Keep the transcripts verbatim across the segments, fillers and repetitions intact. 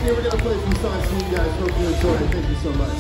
here, we're going to play some songs for you guys. Hope you enjoy it. Thank you so much.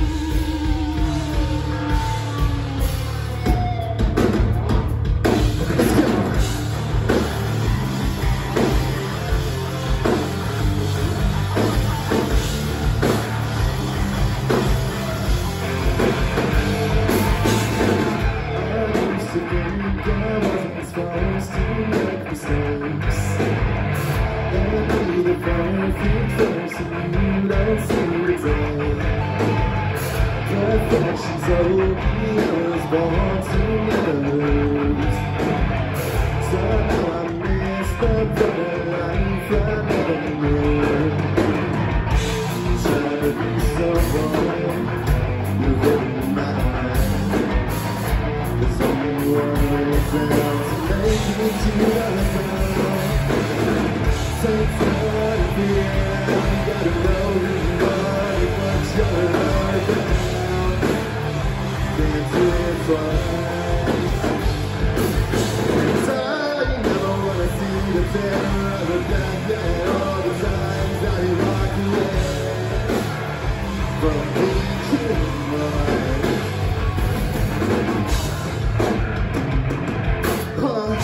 Reflections of me, I was born to never lose. So now I miss the better life I never knew. Try to be someone you're in my mind. There's only one way down to make me to the other side. Take time to be out, you gotta know who you are and what you're all about. Dance it twice. I never wanna see the terror of the black man. All the times that you walk away from me to mine. Huh.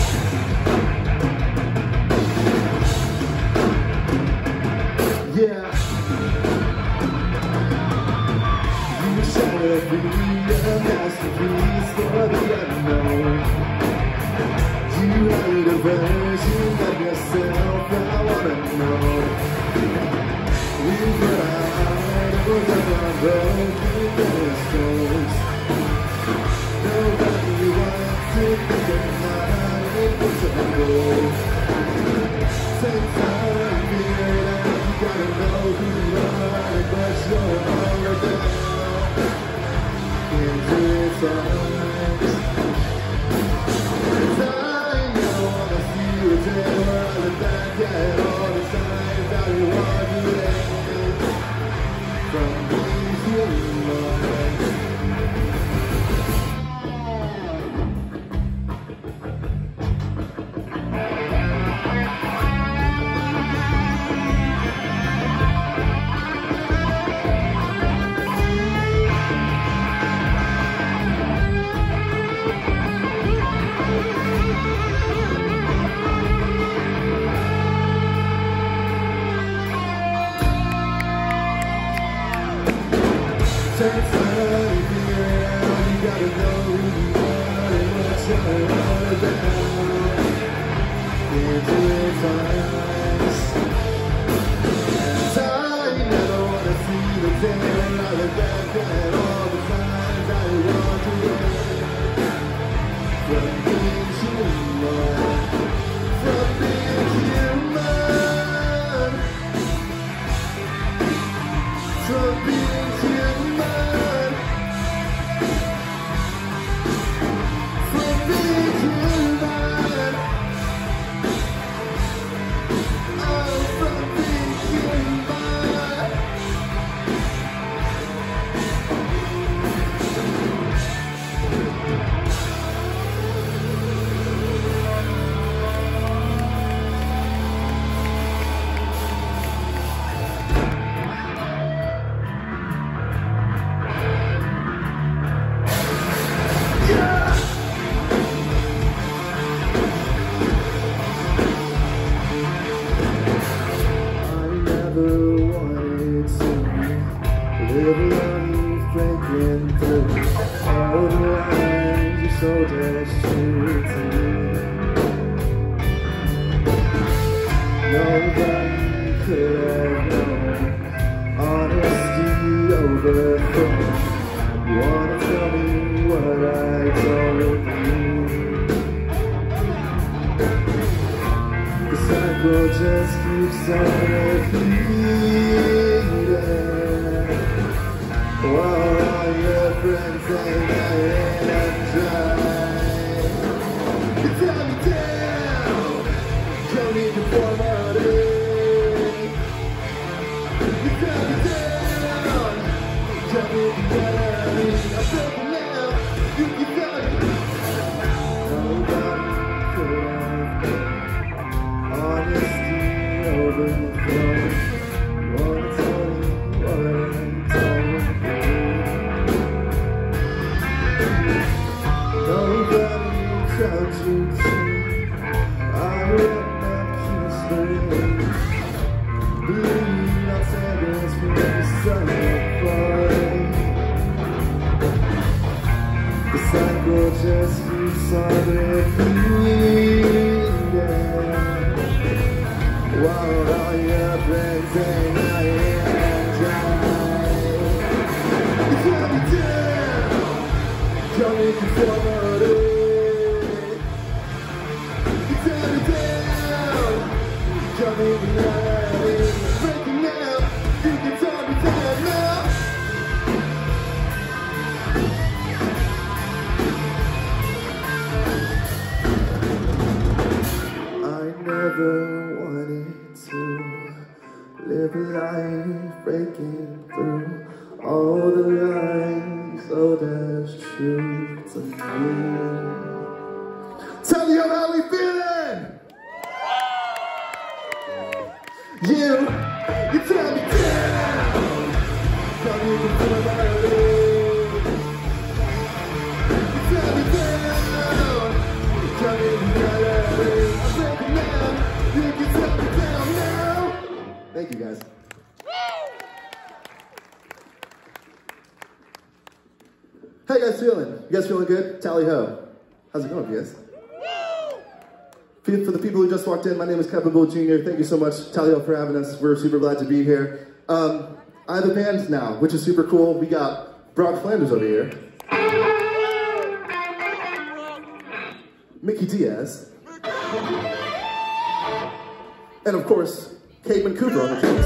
Yeah. You shall be a masterpiece for the unknown. You hide a version of yourself, I wanna know. We cried over our broken souls. Nobody wants to think of how it was a goal. Take time, figure it out, you gotta know who you are, but you're all about. Into its arms. I never wanna see you terror. I look back at all the times that we walked away from things you love. Take time to figure it out, you gotta know who you are and what you're all about. Into its eyes. I never wanna see the terror. I look back at all the times I walked away from being human, from being human, from being human. Live life breaking through all the lines you so desperate to. Nobody could have known honesty overthrown. You wanna tell me what I told you? The cycle just keeps on repeating. While all your friends say that I'm dry, you tell me down, don't need conformity. You tell me down, don't need conformity. I'm broken now, you can tell me. Nobody could have been honesty overthrown. Just keeps on repeating. While all your friends and I enjoy. It's coming down, coming forward. It's coming down, coming down. Breaking now, you can tell me down now. Never wanted to live a life breaking through all the lies, oh that's true to me. Tally, how we feeling? You, you tell me down, tell me the feel about it. You tell me down, tell me the Thank you, guys. How you guys feeling? You guys feeling good? Tally ho. How's it going, you guys? For the people who just walked in, my name is Kevin Bull Junior Thank you so much, Tally ho, for having us. We're super glad to be here. Um, I have a band now, which is super cool. We got Brock Flanders over here. Mickey Diaz. And of course, Caitman Cooper on the keys.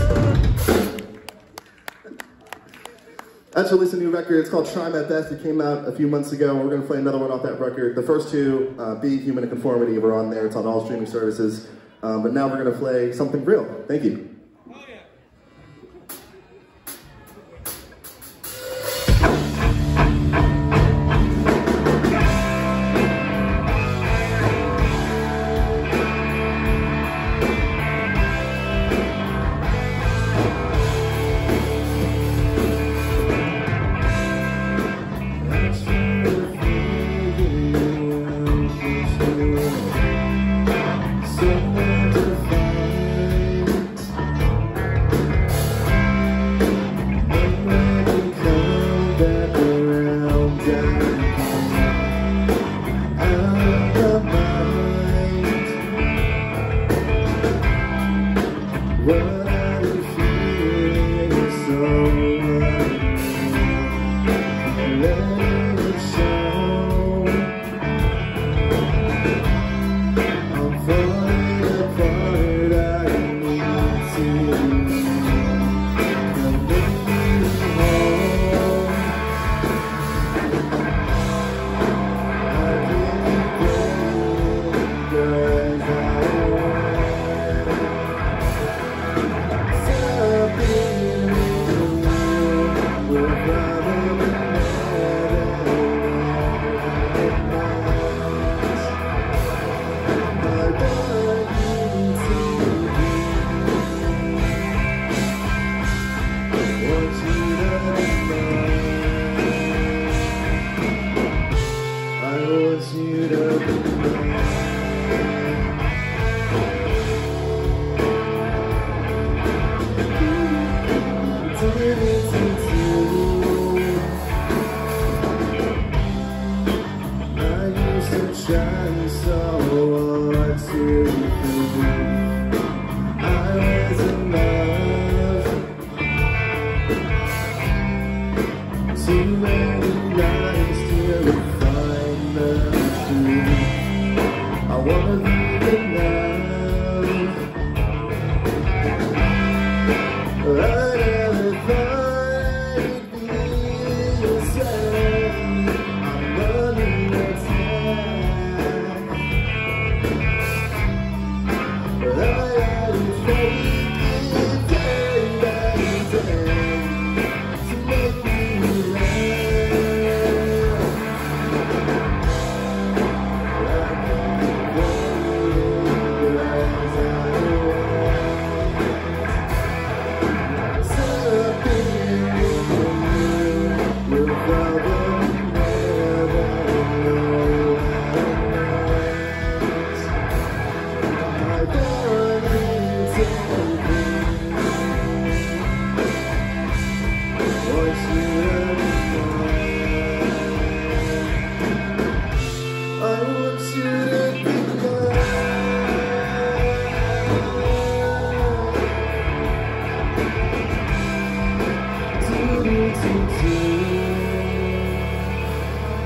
I just released a new record. It's called Try My Best. It came out a few months ago. We're going to play another one off that record. The first two, uh, Be Human and Conformity, were on there. It's on all streaming services. Um, but now we're going to play something real. Thank you.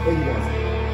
Thank you guys.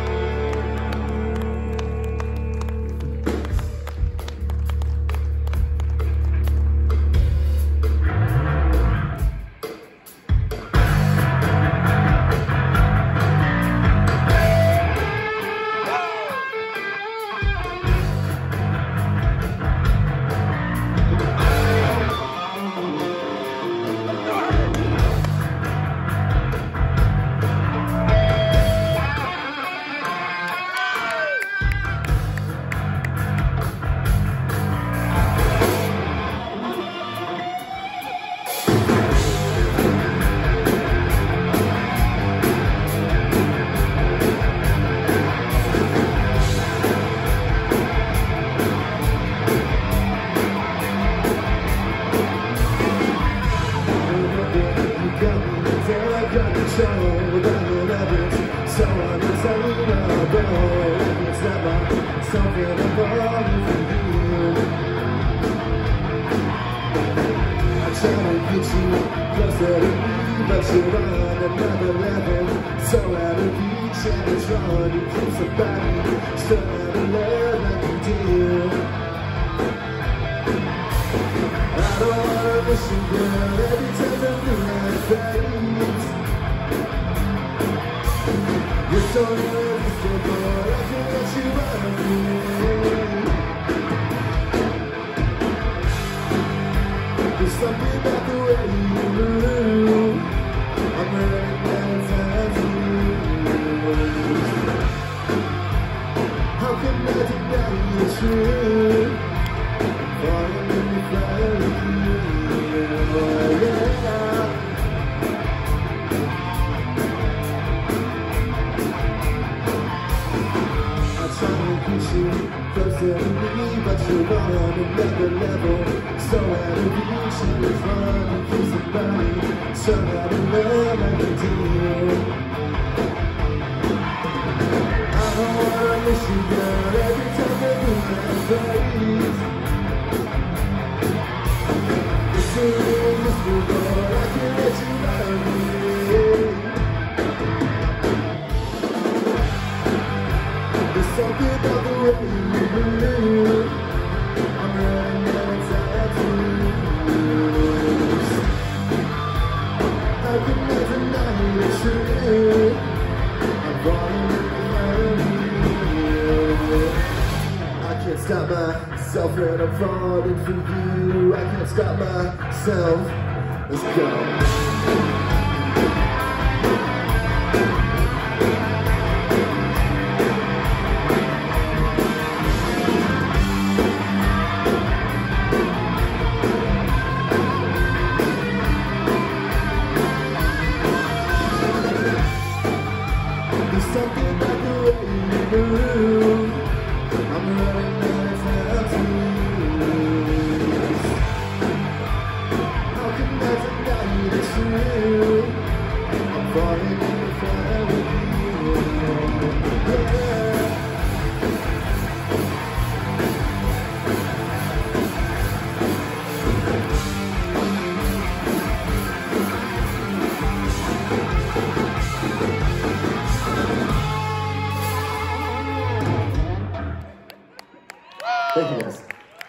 Thank you guys.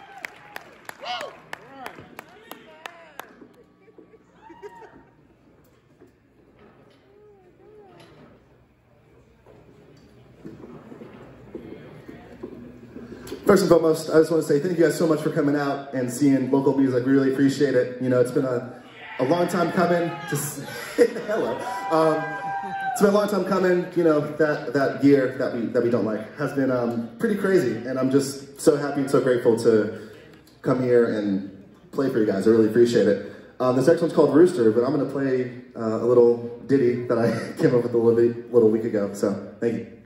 First and foremost, I just want to say thank you guys so much for coming out and seeing local music. We really appreciate it. You know, it's been a, a long time coming to hello. Um, it's been a long time coming. You know, that that year that we that we don't like has been um, pretty crazy, and I'm just so happy and so grateful to come here and play for you guys. I really appreciate it. Um, this next one's called Rooster, but I'm going to play uh, a little ditty that I came up with a little, bit, little week ago. So thank you.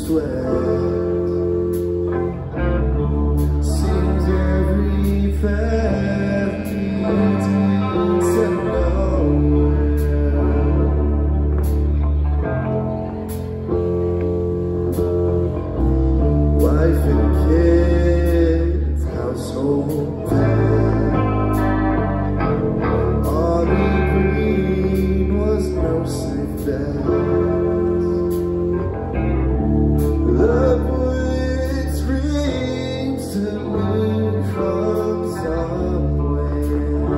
sweat. Seems every path leads me to nowhere. Wife and kids, household pet. Ollie Green was no safe bet. The bullets ring to me from somewhere.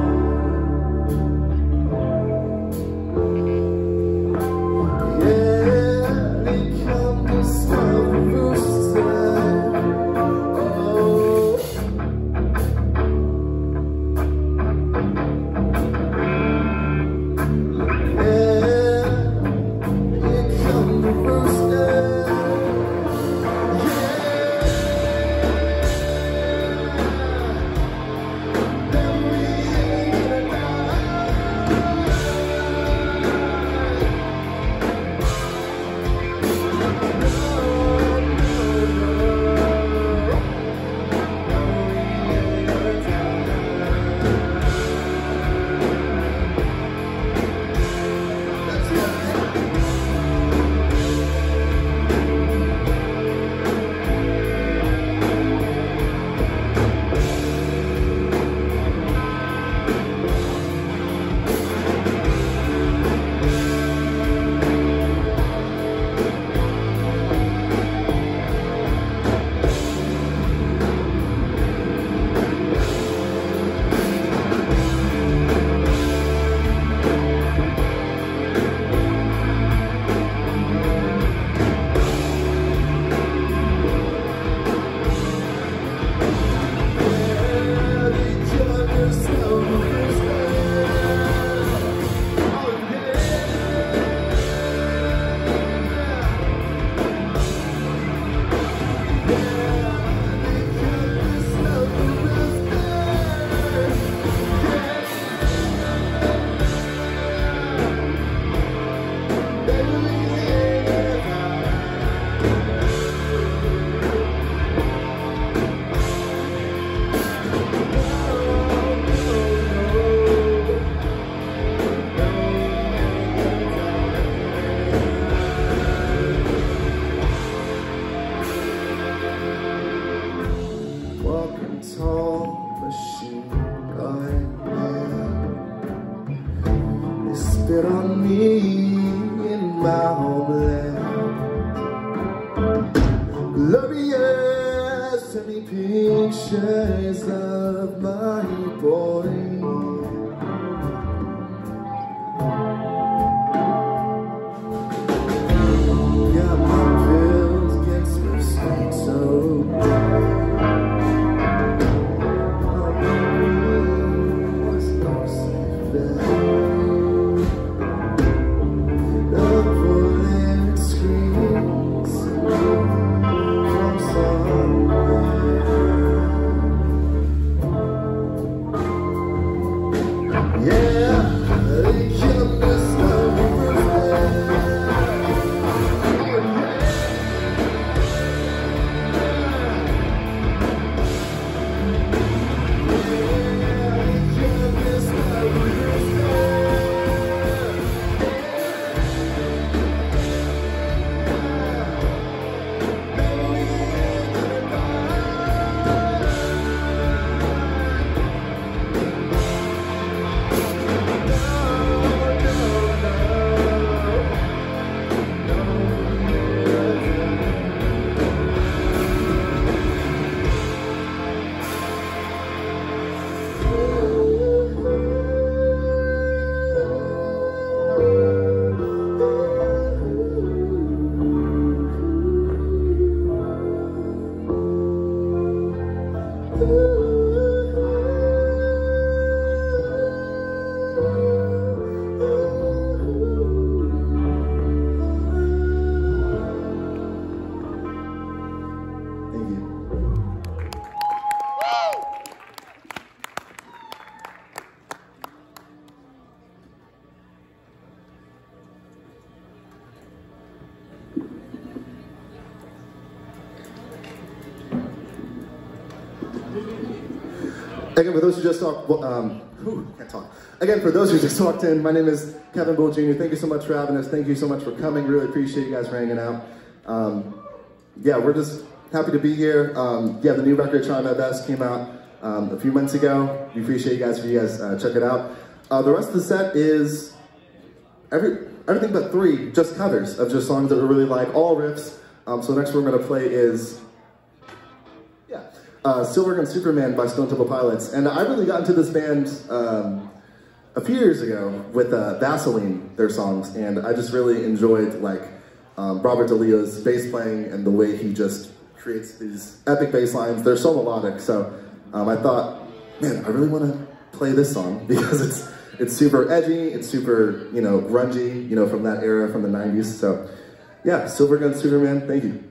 Yeah, they come to stop the rooster. Oh, yeah, here come the rooster. Walking tall, machine gun man. They spit on me in my homeland. Glorious, send me pictures of my boy. Got my pills against my sweet soul. Again, for those who just talked, um, whew, can't talk. Again, for those who just walked in, my name is Kevin Bull Junior Thank you so much for having us. Thank you so much for coming. Really appreciate you guys for hanging out. Um, yeah, we're just happy to be here. Um, yeah, the new record, Try My Best, came out um, a few months ago. We appreciate you guys for you guys uh, check it out. Uh, the rest of the set is every everything but three, just covers of just songs that we really like, all riffs. Um, so the next one we're gonna play is yeah, uh, Silver Gun Superman by Stone Temple Pilots. And I really got into this band um, a few years ago with uh, Vaseline, their songs, and I just really enjoyed like um, Robert DeLeo's bass playing and the way he just creates these epic bass lines. They're so melodic, so um, I thought, man, I really want to play this song because it's it's super edgy, it's super, you know, grungy, you know, from that era, from the nineties. So yeah, Silver Gun Superman, thank you.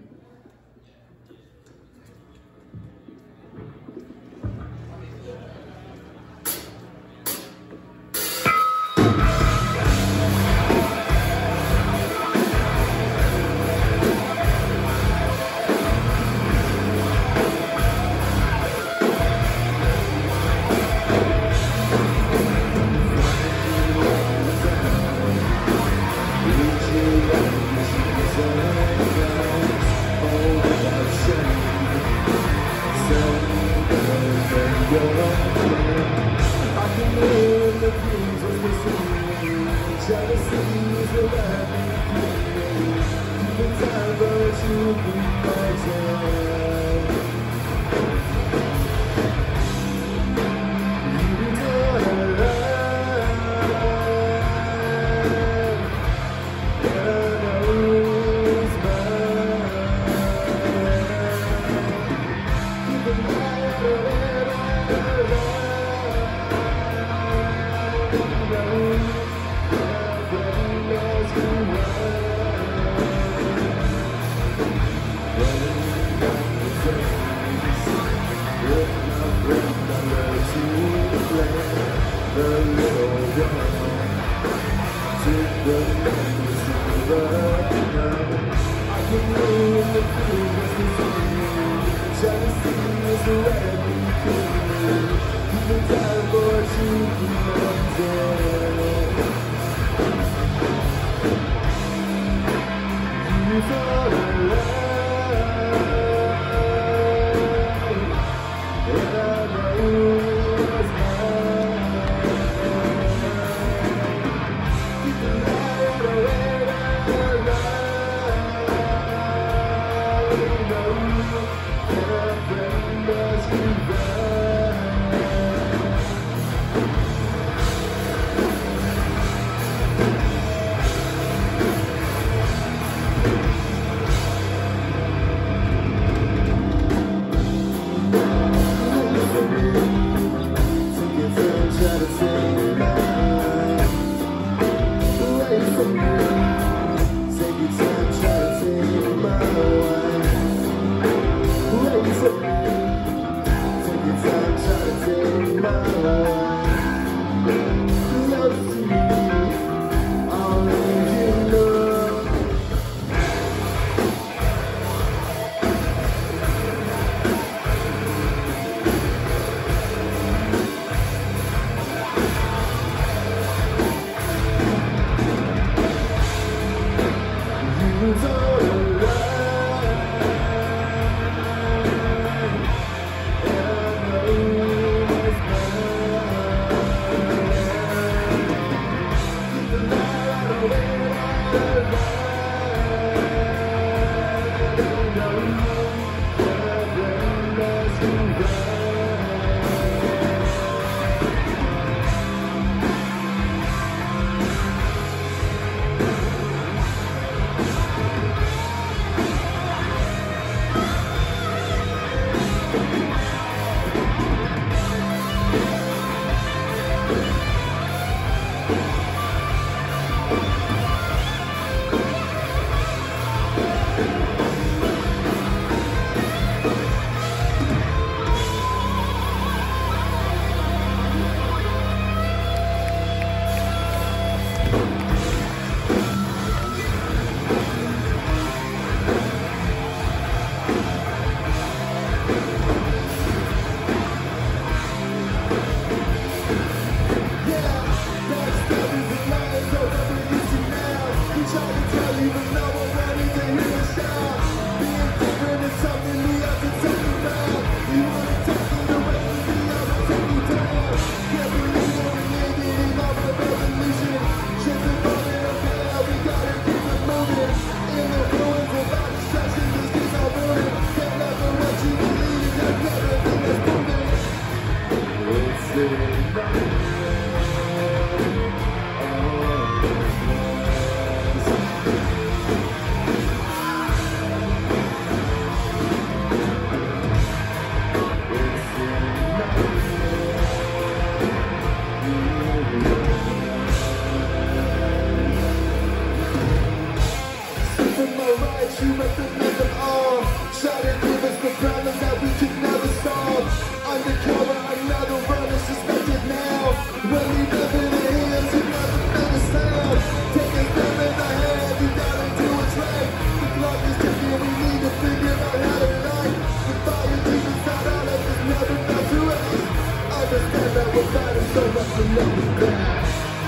You must have never all try to give us the problems that we could never solve. Undercover, another run is suspected now. When we live in the hands, you never feel the sound. Take a step in the hand, you gotta do what's right. The clock is ticking, we need to figure out how to light. The fire deep inside our life is never enough to waste. Understand that we're fighting so much to never die.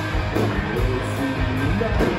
We'll see you now.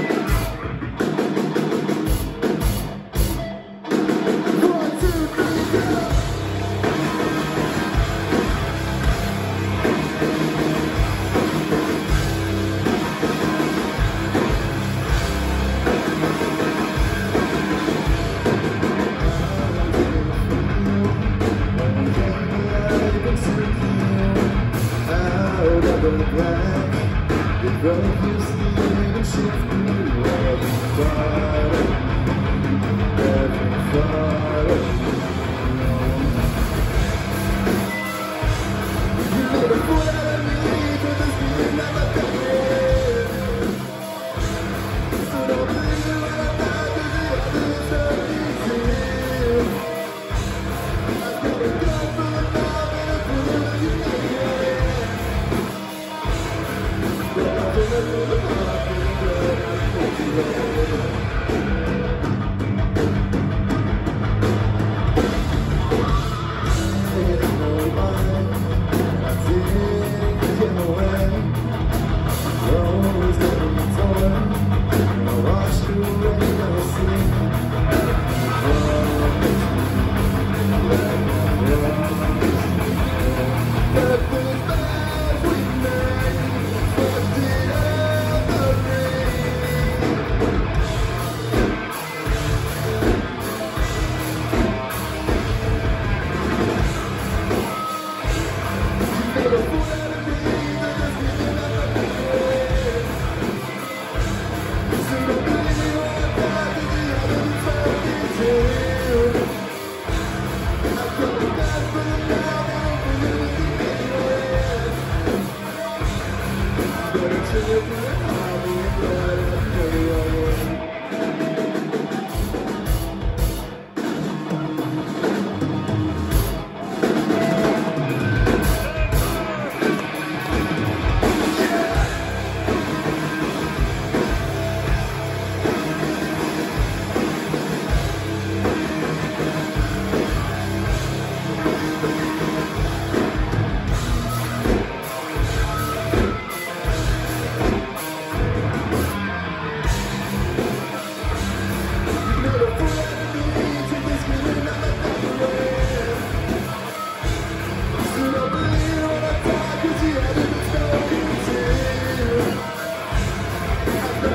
One, two, three.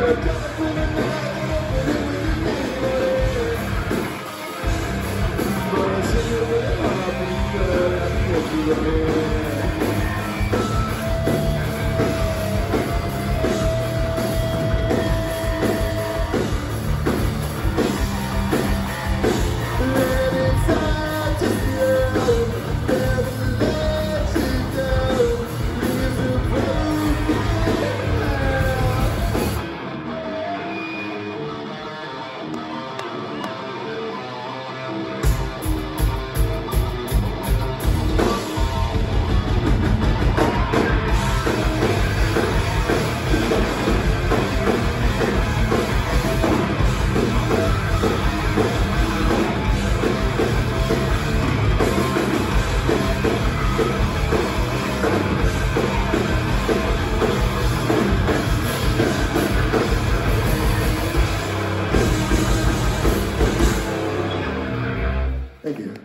Thank you.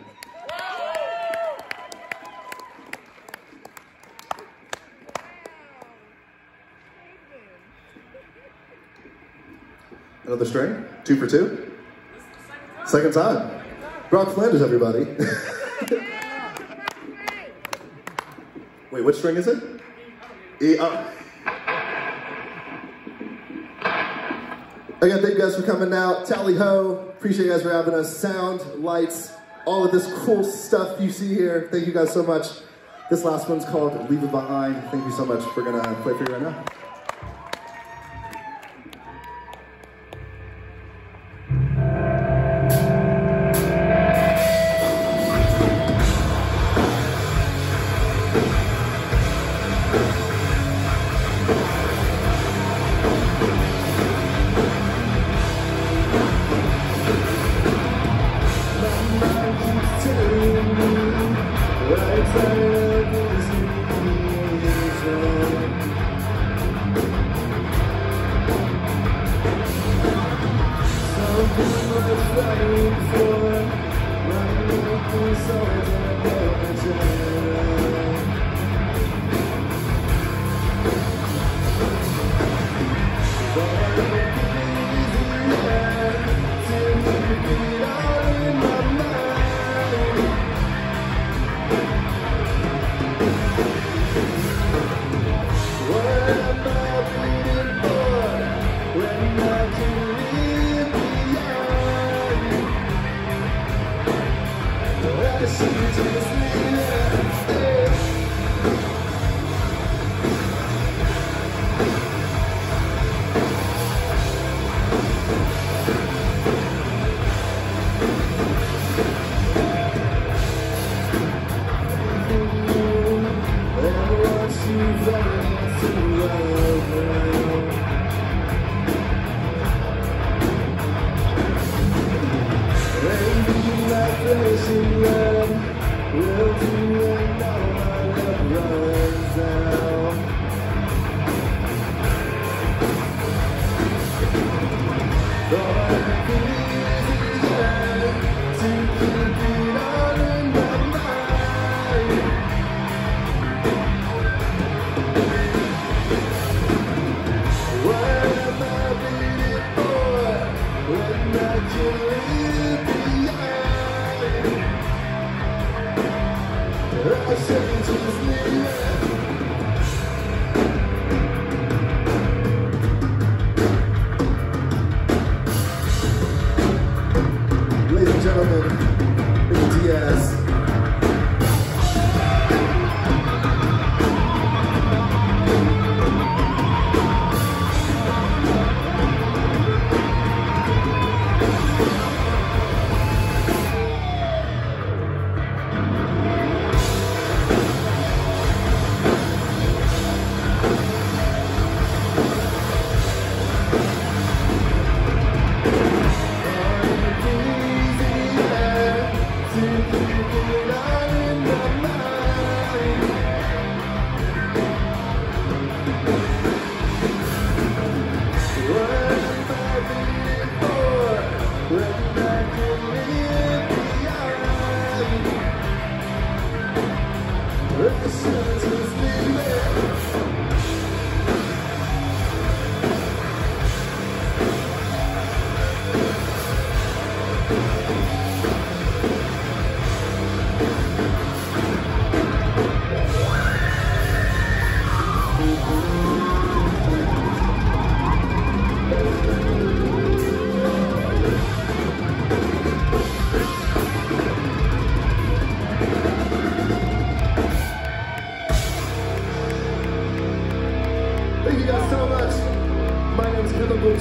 Another string? Two for two? Second time. Brock Flanders, everybody. Wait, which string is it? E. Oh. Again, thank you guys for coming out. Tally ho. Appreciate you guys for having us. Sound, lights, all of this cool stuff you see here. Thank you guys so much. This last one's called Leave It Behind. Thank you so much. We're gonna play for you right now.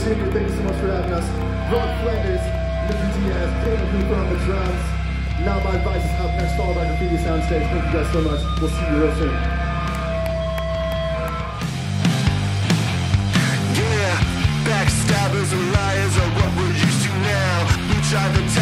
Xavier, thank you so much for having us. Rod Flanders, Mickey Diaz, Taylor Cooper on the drums. Now My Advice is up next, followed by Graffiti Soundstage. Thank you guys so much. We'll see you real soon. Yeah, backstabbers and liars are what we're used to now. We try to